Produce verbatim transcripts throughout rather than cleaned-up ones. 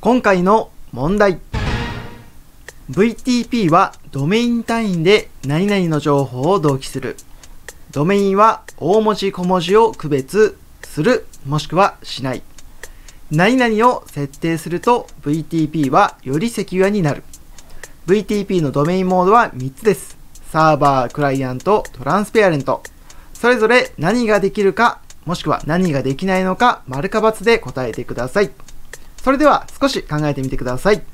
今回の問題。ブイティーピー はドメイン単位で何々の情報を同期する。ドメインは大文字小文字を区別するもしくはしない。何々を設定すると ブイティーピー はよりセキュアになる。ブイティーピー のドメインモードはみっつです。サーバー、クライアント、トランスペアレント。それぞれ何ができるか、もしくは何ができないのか、丸か×で答えてください。それでは少し考えてみてください。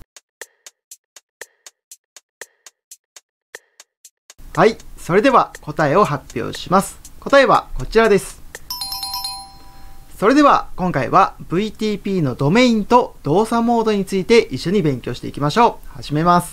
はい、それでは答えを発表します。答えはこちらです。それでは今回は ブイティーピー のドメインと動作モードについて一緒に勉強していきましょう。始めます。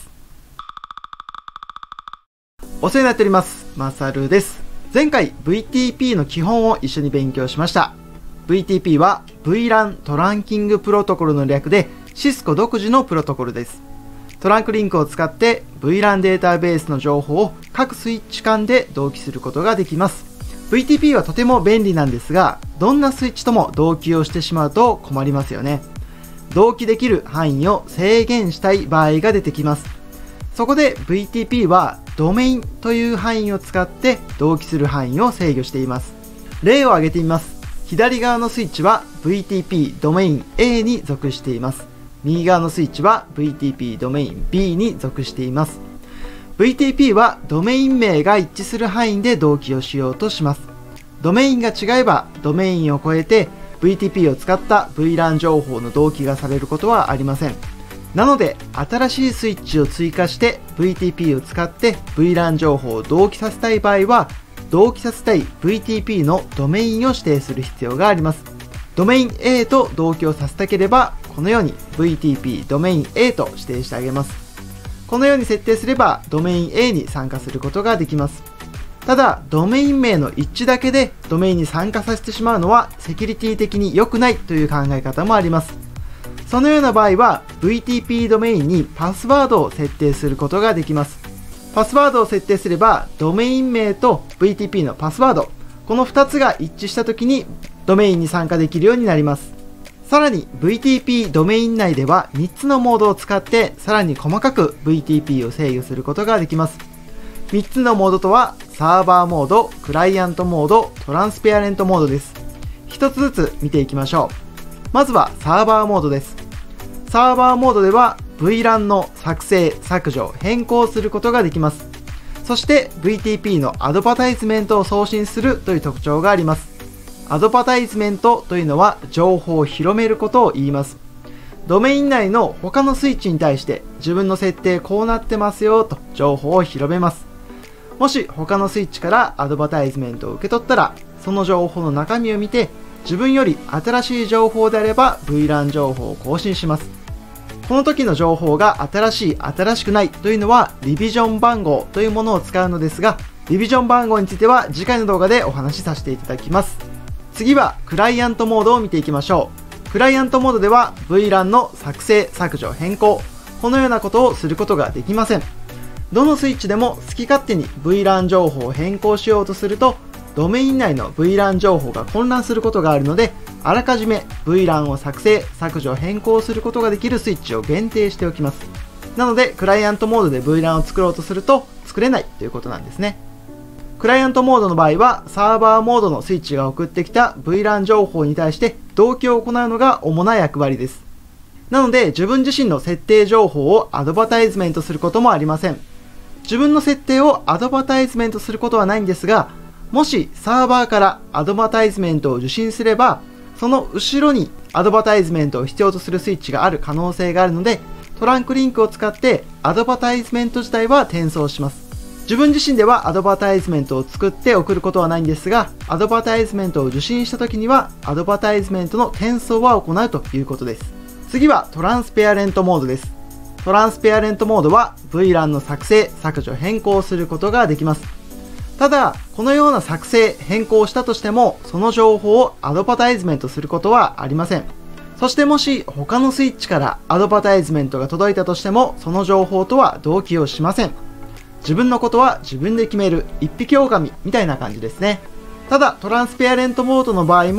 お世話になっております。まさるです。前回 ブイティーピー の基本を一緒に勉強しました。ブイティーピー は ブイラン トランキングプロトコルの略でシスコ独自のプロトコルです。トランクリンクを使って ブイラン データベースの情報を各スイッチ間で同期することができます。ブイティーピー はとても便利なんですが、どんなスイッチとも同期をしてしまうと困りますよね。同期できる範囲を制限したい場合が出てきます。そこで ブイティーピー はドメインという範囲を使って同期する範囲を制御しています。例を挙げてみます。左側のスイッチは ブイティーピー ドメイン A に属しています。右側のスイッチは ブイティーピー ドメイン B に属しています。ブイティーピー はドメイン名が一致する範囲で同期をしようとします。ドメインが違えばドメインを超えて ブイティーピー を使った ブイラン 情報の同期がされることはありません。なので新しいスイッチを追加して ブイティーピー を使って ブイラン 情報を同期させたい場合は同期させたい ブイティーピー のドメインを指定する必要があります。ドメイン A と同期をさせたければこのように ブイティーピー ドメイン A と指定してあげます。このように設定すればドメイン A に参加することができます。ただドメイン名の一致だけでドメインに参加させてしまうのはセキュリティ的に良くないという考え方もあります。そのような場合は ブイティーピー ドメインにパスワードを設定することができます。パスワードを設定すればドメイン名と ブイティーピー のパスワード、このふたつが一致したときにドメインに参加できるようになります。さらに ブイティーピー ドメイン内ではみっつのモードを使ってさらに細かく ブイティーピー を制御することができます。みっつのモードとはサーバーモード、クライアントモード、トランスペアレントモードです。ひとつずつ見ていきましょう。まずはサーバーモードです。サーバーモードでは ブイラン の作成、削除、変更することができます。そして ブイティーピー のアドバタイズメントを送信するという特徴があります。アドバタイズメントというのは情報を広めることを言います。ドメイン内の他のスイッチに対して自分の設定こうなってますよと情報を広めます。もし他のスイッチからアドバタイズメントを受け取ったらその情報の中身を見て自分より新しい情報であれば ブイラン 情報を更新します。この時の情報が新しい、新しくないというのはリビジョン番号というものを使うのですが、リビジョン番号については次回の動画でお話しさせていただきます。次はクライアントモードを見ていきましょう。クライアントモードでは ブイラン の作成、削除、変更、このようなことをすることができません。どのスイッチでも好き勝手に ブイラン 情報を変更しようとするとドメイン内の ブイラン 情報が混乱することがあるので、あらかじめ ブイラン を作成、削除、変更することができるスイッチを限定しておきます。なので、クライアントモードで ブイラン を作ろうとすると作れないということなんですね。クライアントモードの場合は、サーバーモードのスイッチが送ってきた ブイラン 情報に対して同期を行うのが主な役割です。なので、自分自身の設定情報をアドバタイズメントすることもありません。自分の設定をアドバタイズメントすることはないんですが、もしサーバーからアドバタイズメントを受信すれば、その後ろにアドバタイズメントを必要とするスイッチがある可能性があるので、トランクリンクを使ってアドバタイズメント自体は転送します。自分自身ではアドバタイズメントを作って送ることはないんですが、アドバタイズメントを受信した時にはアドバタイズメントの転送は行うということです。次はトランスペアレントモードです。トランスペアレントモードは ブイラン の作成、削除、変更することができます。ただ、このような作成、変更をしたとしても、その情報をアドバタイズメントすることはありません。そしてもし他のスイッチからアドバタイズメントが届いたとしても、その情報とは同期をしません。自分のことは自分で決める一匹狼みたいな感じですね。ただトランスペアレントモードの場合も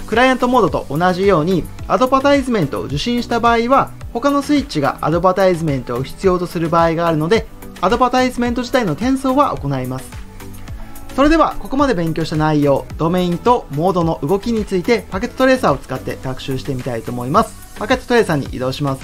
クライアントモードと同じようにアドバタイズメントを受信した場合は他のスイッチがアドバタイズメントを必要とする場合があるので、アドバタイズメント自体の転送は行います。それではここまで勉強した内容、ドメインとモードの動きについてパケットトレーサーを使って学習してみたいと思います。パケットトレーサーに移動します。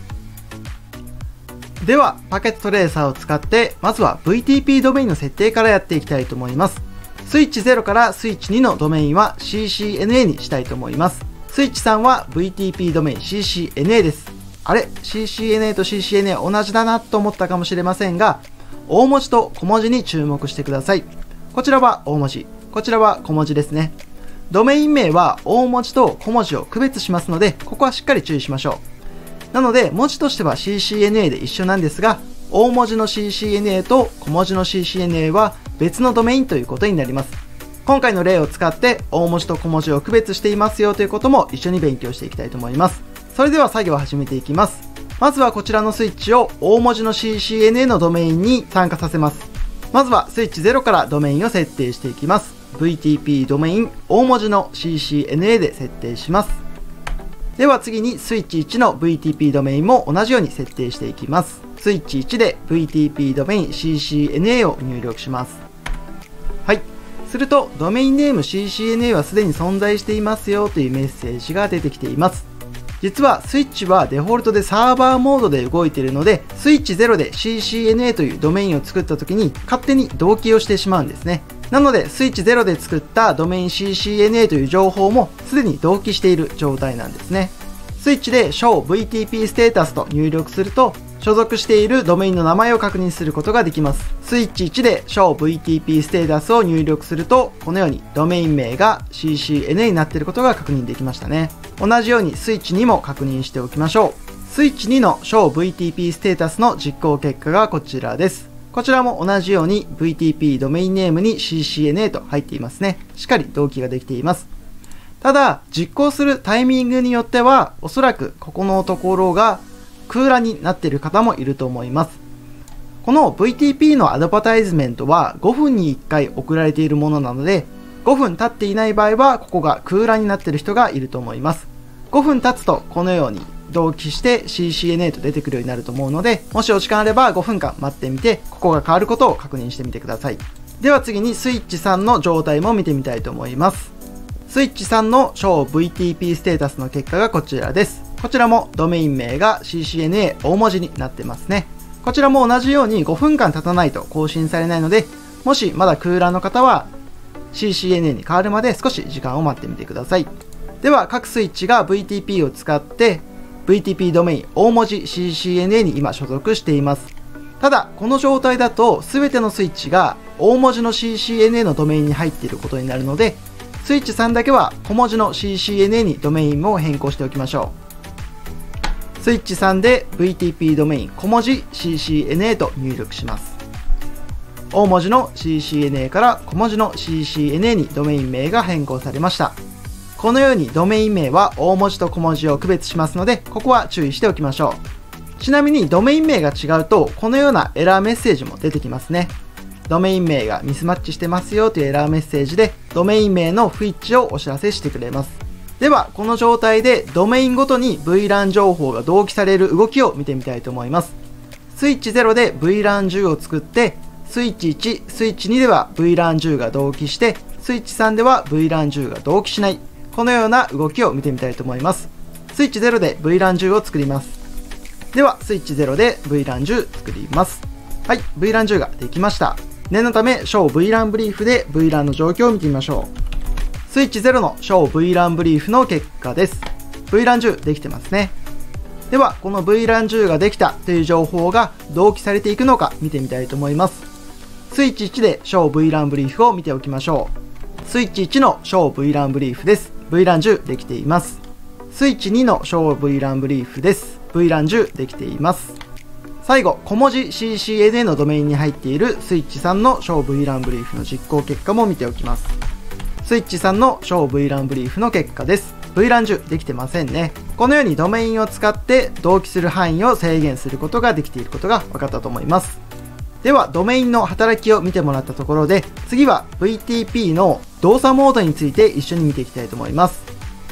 ではパケットトレーサーを使ってまずは ブイティーピー ドメインの設定からやっていきたいと思います。スイッチゼロからスイッチにのドメインは シーシーエヌエー にしたいと思います。スイッチさんは ブイティーピー ドメイン シーシーエヌエー です。あれ シーシーエヌエー と シーシーエヌエー 同じだなと思ったかもしれませんが、大文字と小文字に注目してください。こちらは大文字、こちらは小文字ですね。ドメイン名は大文字と小文字を区別しますので、ここはしっかり注意しましょう。なので文字としては シーシーエヌエー で一緒なんですが、大文字の シーシーエヌエー と小文字の シーシーエヌエー は別のドメインということになります。今回の例を使って大文字と小文字を区別していますよということも一緒に勉強していきたいと思います。それでは作業を始めていきます。まずはこちらのスイッチを大文字の シーシーエヌエー のドメインに参加させます。まずはスイッチゼロからドメインを設定していきます。ブイティーピー ドメイン大文字の シーシーエヌエー で設定します。では次にスイッチいちの ブイティーピー ドメインも同じように設定していきます。スイッチいちで ブイティーピー ドメイン シーシーエヌエー を入力します。はい。するとドメインネーム シーシーエヌエー はすでに存在していますよというメッセージが出てきています。実はスイッチはデフォルトでサーバーモードで動いているので、スイッチゼロで シーシーエヌエー というドメインを作った時に勝手に同期をしてしまうんですね。なのでスイッチゼロで作ったドメイン シーシーエヌエー という情報もすでに同期している状態なんですね。スイッチで Show ブイティーピー ステータスと入力すると、所属しているドメインの名前を確認することができます。スイッチいちで Show ブイティーピー ステータスを入力すると、このようにドメイン名が シーシーエヌエー になっていることが確認できましたね。同じようにスイッチにも確認しておきましょう。スイッチにの Show ブイティーピー ステータスの実行結果がこちらです。こちらも同じように ブイティーピー ドメインネームに シーシーエヌエー と入っていますね。しっかり同期ができています。ただ、実行するタイミングによっては、おそらくここのところが空欄になっている方もいると思います。この ブイティーピー のアドバタイズメントはごふんにいっかい送られているものなので、ごふん経っていない場合はここが空欄になっている人がいると思います。ごふん経つとこのように同期して シーシーエヌエー と出てくるようになると思うので、もしお時間あればごふんかん待ってみて、ここが変わることを確認してみてください。では次にスイッチさんの状態も見てみたいと思います。スイッチさんの Show ブイティーピー ステータスの結果がこちらです。こちらもドメイン名が シーシーエヌエー 大文字になってますね。こちらも同じようにごふんかん経たないと更新されないので、もしまだ空欄の方は シーシーエヌエー に変わるまで少し時間を待ってみてください。では各スイッチが ブイティーピー を使って ブイティーピー ドメイン大文字 シーシーエヌエー に今所属しています。ただこの状態だと全てのスイッチが大文字の シーシーエヌエー のドメインに入っていることになるので、スイッチさんだけは小文字の シーシーエヌエー にドメインを変更しておきましょう。スイッチさんで ブイティーピー ドメイン小文字 シーシーエヌエー と入力します。大文字の シーシーエヌエー から小文字の シーシーエヌエー にドメイン名が変更されました。このようにドメイン名は大文字と小文字を区別しますので、ここは注意しておきましょう。ちなみにドメイン名が違うとこのようなエラーメッセージも出てきますね。ドメイン名がミスマッチしてますよというエラーメッセージでドメイン名の不一致をお知らせしてくれます。ではこの状態でドメインごとに ブイラン 情報が同期される動きを見てみたいと思います。スイッチゼロで ブイランじゅう を作って、スイッチいち、スイッチにでは ブイランじゅう が同期して、スイッチさんでは ブイランじゅう が同期しない、このような動きを見てみたいと思います。スイッチゼロで ブイランじゅう を作ります。ではスイッチゼロで ブイランじゅう 作ります。はい、ブイランじゅう ができました。念のため Show ブイラン ブリーフで ブイラン の状況を見てみましょう。スイッチゼロの Show ブイラン ブリーフの結果です。ブイランじゅう できてますね。ではこの ブイランじゅう ができたという情報が同期されていくのか見てみたいと思います。スイッチいちで Show ブイラン ブリーフを見ておきましょう。スイッチいちの Show ブイラン ブリーフです。ブイランじゅう できています。スイッチにの Show ブイラン ブリーフです。ブイランじゅう できています。最後、小文字 シーシーエヌエー のドメインに入っているスイッチさんの Show ブイラン ブリーフの実行結果も見ておきます。スイッチさんの Show ブイラン ブリーフの結果です。ブイランじゅう できてませんね。このようにドメインを使って同期する範囲を制限することができていることが分かったと思います。では、ドメインの働きを見てもらったところで、次は ブイティーピー の動作モードについて一緒に見ていきたいと思います。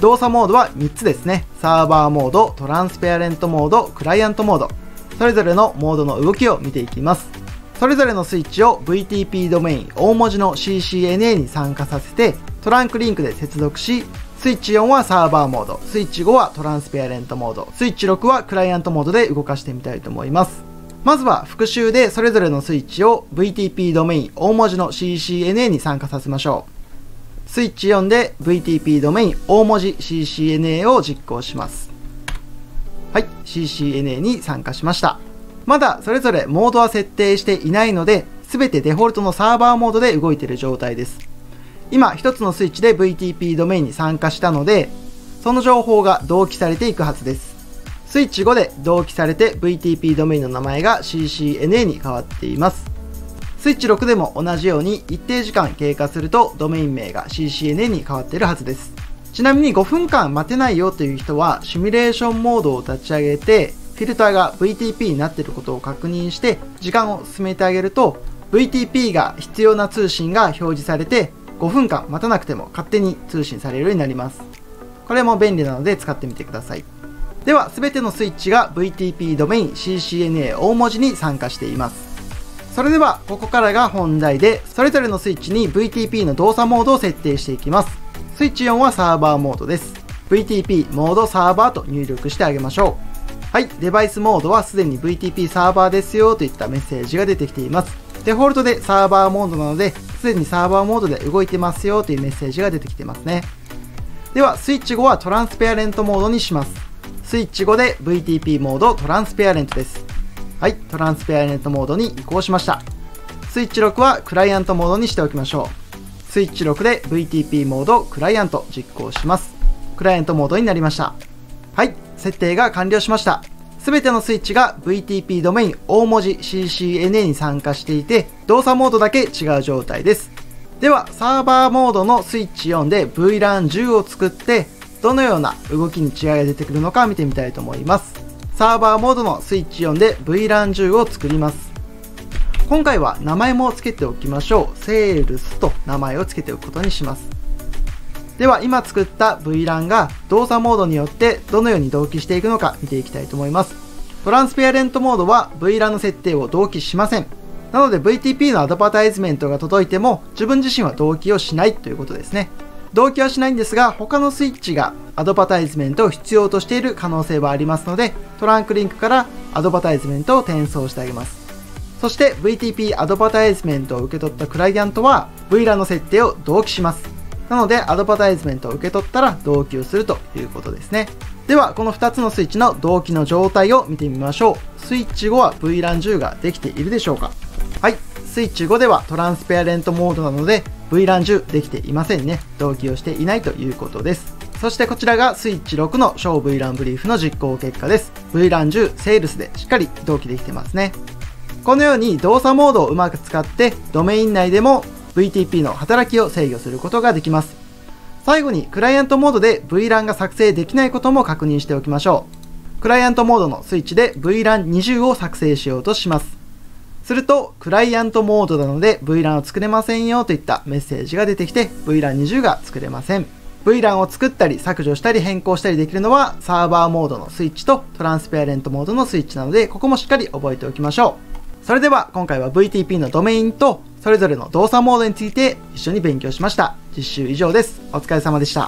動作モードはみっつですね。サーバーモード、トランスペアレントモード、クライアントモード。それぞれのモードの動きを見ていきます。それぞれのスイッチを ブイティーピー ドメイン大文字の シーシーエヌエー に参加させてトランクリンクで接続し、スイッチよんはサーバーモード、スイッチごはトランスペアレントモード、スイッチろくはクライアントモードで動かしてみたいと思います。まずは復習でそれぞれのスイッチを ブイティーピー ドメイン大文字の シーシーエヌエー に参加させましょう。スイッチよんで ブイティーピー ドメイン大文字 シーシーエヌエー を実行します。はい、シーシーエヌエー に参加しました。まだそれぞれモードは設定していないので、全てデフォルトのサーバーモードで動いている状態です。今ひとつのスイッチで ブイティーピー ドメインに参加したので、その情報が同期されていくはずです。スイッチごで同期されて ブイティーピー ドメインの名前が シーシーエヌエー に変わっています。スイッチろくでも同じように一定時間経過するとドメイン名が シーシーエヌエー に変わっているはずです。ちなみにごふんかん待てないよという人はシミュレーションモードを立ち上げて、フィルターが ブイティーピー になっていることを確認して時間を進めてあげると ブイティーピー が必要な通信が表示されて、ごふんかん待たなくても勝手に通信されるようになります。これも便利なので使ってみてください。では全てのスイッチが ブイティーピー ドメイン シーシーエヌエー 大文字に参加しています。それではここからが本題で、それぞれのスイッチに ブイティーピー の動作モードを設定していきます。スイッチよんはサーバーモードです。ブイティーピー モードサーバーと入力してあげましょう。はい、デバイスモードはすでに ブイティーピー サーバーですよといったメッセージが出てきています。デフォルトでサーバーモードなので、すでにサーバーモードで動いてますよというメッセージが出てきてますね。では、スイッチごはトランスペアレントモードにします。スイッチごで ブイティーピー モードトランスペアレントです。はい、トランスペアレントモードに移行しました。スイッチろくはクライアントモードにしておきましょう。スイッチろくで ブイティーピー モードクライアント実行します。クライアントモードになりました。はい、設定が完了しました。すべてのスイッチが ブイティーピー ドメイン大文字 シーシーエヌエー に参加していて、動作モードだけ違う状態です。では、サーバーモードのスイッチよんで ブイランじゅう を作って、どのような動きに違いが出てくるのか見てみたいと思います。サーバーモードのスイッチよんで ブイランじゅう を作ります。今回は名前も付けておきましょう。セールスと名前を付けておくことにします。では今作った ブイラン が動作モードによってどのように同期していくのか見ていきたいと思います。トランスペアレントモードは ブイラン の設定を同期しません。なので ブイティーピー のアドバタイズメントが届いても自分自身は同期をしないということですね。同期はしないんですが、他のスイッチがアドバタイズメントを必要としている可能性はありますので、トランクリンクからアドバタイズメントを転送してあげます。そして ブイティーピー アドバタイズメントを受け取ったクライアントは ブイラン の設定を同期します。なのでアドバタイズメントを受け取ったら同期をするということですね。ではこのふたつのスイッチの同期の状態を見てみましょう。スイッチごは ブイランじゅう ができているでしょうか。はい、スイッチごではトランスペアレントモードなので ブイランじゅう できていませんね。同期をしていないということです。そしてこちらがスイッチろくの小 ブイラン ブリーフの実行結果です。ブイランじゅう セールスでしっかり同期できてますね。このように動作モードをうまく使ってドメイン内でも ブイティーピー の働きを制御することができます。最後にクライアントモードで ブイラン が作成できないことも確認しておきましょう。クライアントモードのスイッチで ブイランにじゅう を作成しようとします。するとクライアントモードなので ブイラン を作れませんよといったメッセージが出てきて ブイランにじゅう が作れません。ブイラン を作ったり削除したり変更したりできるのはサーバーモードのスイッチとトランスペアレントモードのスイッチなので、ここもしっかり覚えておきましょう。それでは今回は ブイティーピー のドメインとそれぞれの動作モードについて一緒に勉強しました。実習以上です。お疲れ様でした。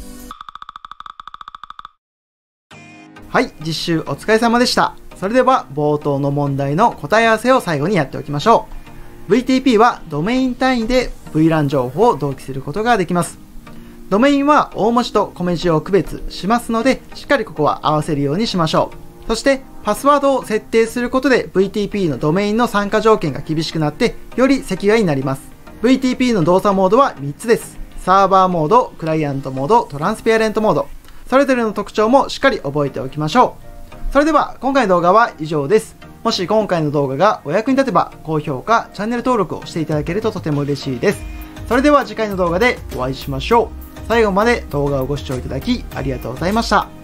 はい、実習お疲れ様でした。それでは冒頭の問題の答え合わせを最後にやっておきましょう。ブイティーピー はドメイン単位で ブイラン 情報を同期することができます。ドメインは大文字と小文字を区別しますので、しっかりここは合わせるようにしましょう。そしてパスワードを設定することで ブイティーピー のドメインの参加条件が厳しくなってより赤外になります。ブイティーピー の動作モードはみっつです。サーバーモード、クライアントモード、トランスペアレントモード。それぞれの特徴もしっかり覚えておきましょう。それでは今回の動画は以上です。もし今回の動画がお役に立てば高評価、チャンネル登録をしていただけるととても嬉しいです。それでは次回の動画でお会いしましょう。最後まで動画をご視聴いただきありがとうございました。